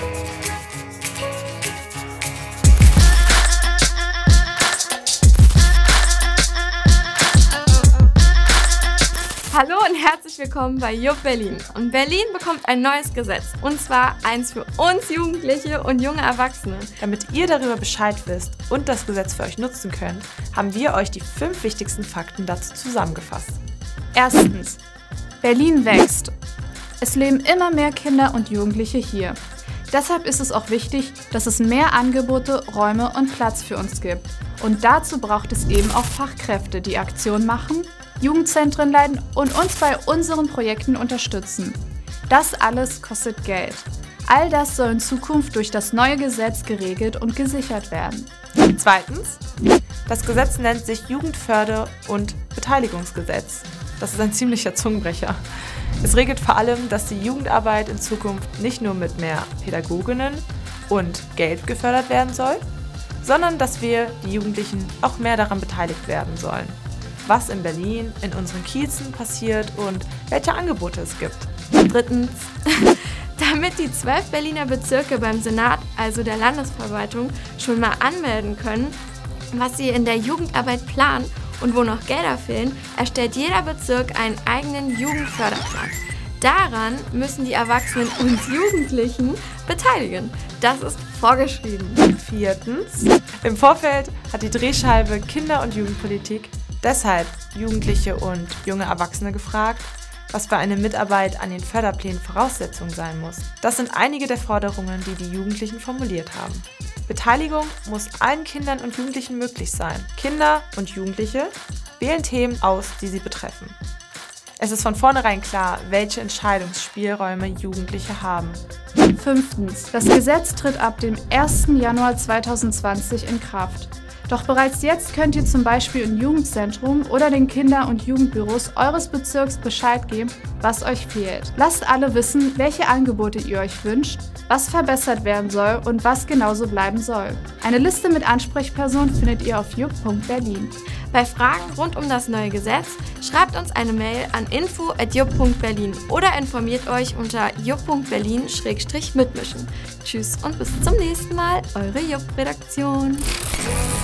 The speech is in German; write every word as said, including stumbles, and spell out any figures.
Hallo und herzlich willkommen bei Jupp Berlin. Und Berlin bekommt ein neues Gesetz. Und zwar eins für uns Jugendliche und junge Erwachsene. Damit ihr darüber Bescheid wisst und das Gesetz für euch nutzen könnt, haben wir euch die fünf wichtigsten Fakten dazu zusammengefasst. Erstens. Berlin wächst. Es leben immer mehr Kinder und Jugendliche hier. Deshalb ist es auch wichtig, dass es mehr Angebote, Räume und Platz für uns gibt. Und dazu braucht es eben auch Fachkräfte, die Aktion machen, Jugendzentren leiten und uns bei unseren Projekten unterstützen. Das alles kostet Geld. All das soll in Zukunft durch das neue Gesetz geregelt und gesichert werden. Zweitens. Das Gesetz nennt sich Jugendförder- und Beteiligungsgesetz. Das ist ein ziemlicher Zungenbrecher. Es regelt vor allem, dass die Jugendarbeit in Zukunft nicht nur mit mehr Pädagoginnen und Geld gefördert werden soll, sondern dass wir, die Jugendlichen, auch mehr daran beteiligt werden sollen, was in Berlin, in unseren Kiezen passiert und welche Angebote es gibt. Drittens. Damit die zwölf Berliner Bezirke beim Senat, also der Landesverwaltung, schon mal anmelden können, was sie in der Jugendarbeit planen und wo noch Gelder fehlen, erstellt jeder Bezirk einen eigenen Jugendförderplan. Daran müssen die Erwachsenen und Jugendlichen beteiligen. Das ist vorgeschrieben. Viertens. Im Vorfeld hat die Drehscheibe Kinder- und Jugendpolitik deshalb Jugendliche und junge Erwachsene gefragt, was für eine Mitarbeit an den Förderplänen Voraussetzung sein muss. Das sind einige der Forderungen, die die Jugendlichen formuliert haben. Beteiligung muss allen Kindern und Jugendlichen möglich sein. Kinder und Jugendliche wählen Themen aus, die sie betreffen. Es ist von vornherein klar, welche Entscheidungsspielräume Jugendliche haben. Fünftens. Das Gesetz tritt ab dem ersten Januar zweitausendzwanzig in Kraft. Doch bereits jetzt könnt ihr zum Beispiel im Jugendzentrum oder den Kinder- und Jugendbüros eures Bezirks Bescheid geben, was euch fehlt. Lasst alle wissen, welche Angebote ihr euch wünscht, was verbessert werden soll und was genauso bleiben soll. Eine Liste mit Ansprechpersonen findet ihr auf jupp punkt berlin. Bei Fragen rund um das neue Gesetz schreibt uns eine Mail an info at jupp punkt berlin oder informiert euch unter jupp punkt berlin Schrägstrich mitmischen. Tschüss und bis zum nächsten Mal, eure Jupp-Redaktion.